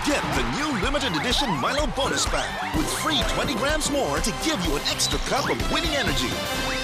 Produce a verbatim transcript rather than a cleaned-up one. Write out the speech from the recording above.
Get the new limited edition Milo bonus pack with free twenty grams more to give you an extra cup of winning energy.